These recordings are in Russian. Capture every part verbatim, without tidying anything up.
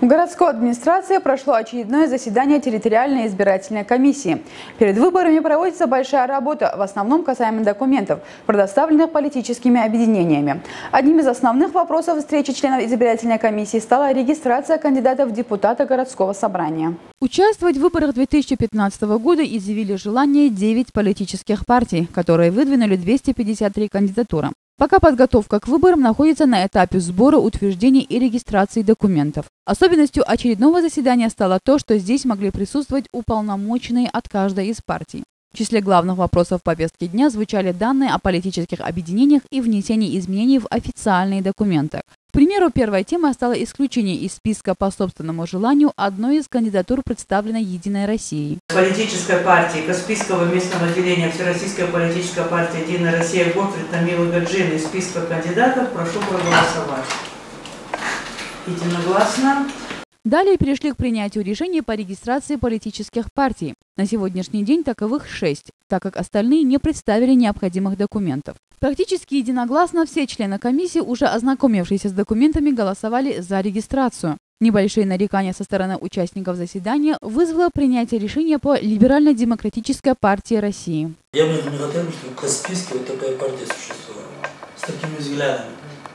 В городской администрации прошло очередное заседание территориальной избирательной комиссии. Перед выборами проводится большая работа, в основном касаемо документов, предоставленных политическими объединениями. Одним из основных вопросов встречи членов избирательной комиссии стала регистрация кандидатов в депутаты городского собрания. Участвовать в выборах две тысячи пятнадцатого года изъявили желание девять политических партий, которые выдвинули двести пятьдесят три кандидатуры. Пока подготовка к выборам находится на этапе сбора, утверждения и регистрации документов. Особенностью очередного заседания стало то, что здесь могли присутствовать уполномоченные от каждой из партий. В числе главных вопросов повестки дня звучали данные о политических объединениях и внесении изменений в официальные документы. К примеру, первой темой стало исключение из списка по собственному желанию одной из кандидатур, представленной «Единой Россией». Политической партии Каспийского местного отделения Всероссийская политическая партия «Единая Россия» Готфрид Тамилы Гаджины из списка кандидатов прошу проголосовать. Единогласно. Далее перешли к принятию решений по регистрации политических партий. На сегодняшний день таковых шесть, так как остальные не представили необходимых документов. Практически единогласно все члены комиссии, уже ознакомившиеся с документами, голосовали за регистрацию. Небольшие нарекания со стороны участников заседания вызвало принятие решения по Либерально-демократической партии России. Я бы не хотел, чтобы в Каспийске вот такая партия существовала. С такими взглядами.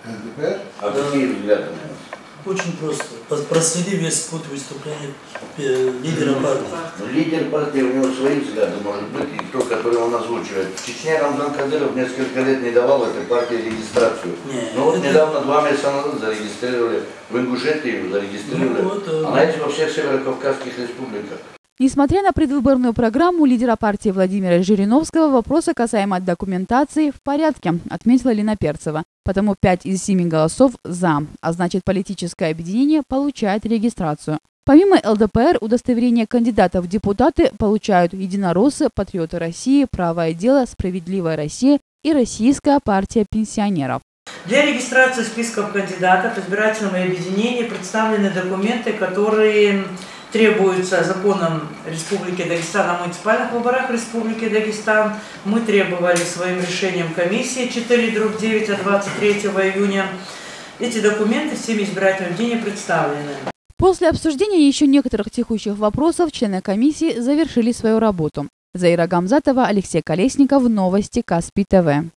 А какие взгляды? Очень просто. Проследи весь путь выступления лидера партии. Ну, лидер партии, у него свои взгляды, может быть, и то, который он озвучивает. В Чечне Рамзан Кадыров несколько лет не давал этой партии регистрацию. Нет, Но вот это... недавно, два месяца назад, зарегистрировали, в Ингушетии зарегистрировали, ну, вот, а знаете, во всех северокавказских республиках. Несмотря на предвыборную программу лидера партии Владимира Жириновского, вопросы касаемо документации в порядке, отметила Лина Перцева. Потому пять из семи голосов «за», а значит политическое объединение получает регистрацию. Помимо эл дэ пэ эр, удостоверение кандидатов в депутаты получают единороссы, патриоты России, Правое дело, Справедливая Россия и Российская партия пенсионеров. Для регистрации списков кандидатов избирательного объединения представлены документы, которые требуются законом Республики Дагестан о муниципальных выборах Республики Дагестан. Мы требовали своим решением комиссии четыре дробь девять от двадцать третьего июня. Эти документы всеми избирательными объединениями представлены. После обсуждения еще некоторых текущих вопросов члены комиссии завершили свою работу. Заира Гамзатова, Алексей Колесников, Новости Каспий тэ вэ.